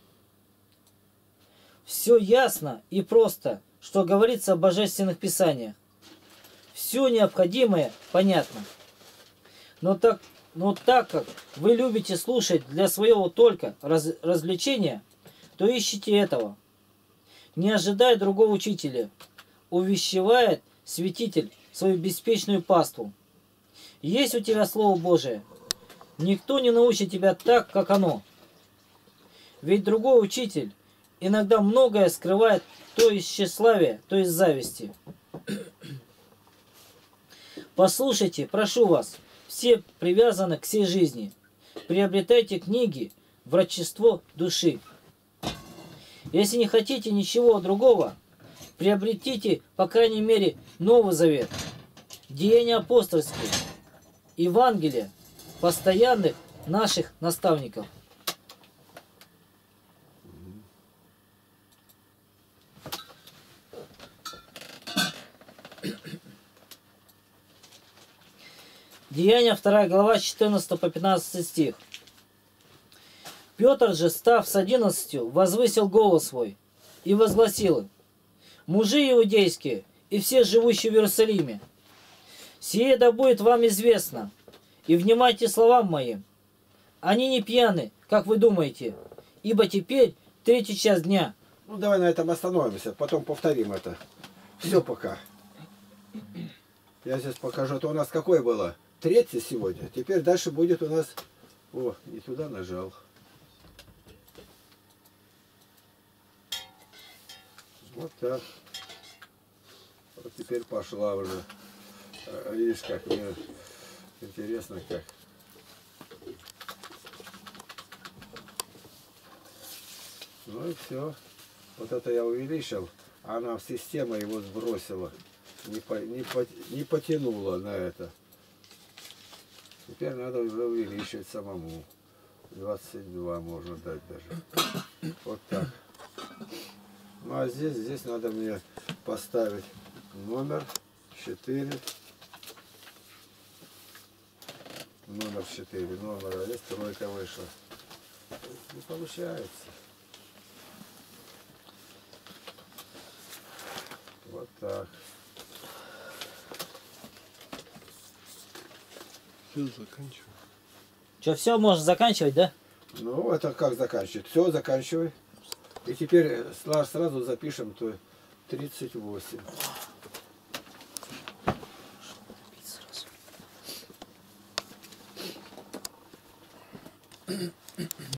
Все ясно и просто, что говорится в Божественных Писаниях. Все необходимое понятно. Но так как вы любите слушать для своего только развлечения, то ищите этого. Не ожидая другого учителя, увещевает святитель свою беспечную паству. Есть у тебя Слово Божие. Никто не научит тебя так, как оно. Ведь другой учитель иногда многое скрывает то из тщеславия, то из зависти. Послушайте, прошу вас, все привязаны к всей жизни. Приобретайте книги «Врачество души». Если не хотите ничего другого, приобретите, по крайней мере, Новый Завет, Деяния апостольские, Евангелие постоянных наших наставников. Деяния 2 глава 14 по 15 стих. Петр же, став с 11, возвысил голос свой и возгласил им: «Мужи иудейские и все живущие в Иерусалиме, сие да будет вам известно, и внимайте словам моим. Они не пьяны, как вы думаете, ибо теперь 3-й час дня». Ну, давай на этом остановимся, потом повторим это. Все пока. Я здесь покажу. Это у нас какое было? 3 сегодня. Теперь дальше будет у нас... О, не туда нажал. Вот так. Вот теперь пошла уже. Видишь, как мне интересно, как. Ну и все. Вот это я увеличил. Она в систему его сбросила. Не потянула на это. Теперь надо уже увеличивать самому. 22 можно дать даже. Вот так. Ну а здесь надо мне поставить номер 4. Номер 4. Номер, а здесь 3 вышла. Не получается. Вот так. Все, заканчивай. Что, все, можешь заканчивать, да? Ну, это как заканчивать? Все, заканчивай. И теперь сразу запишем то 38.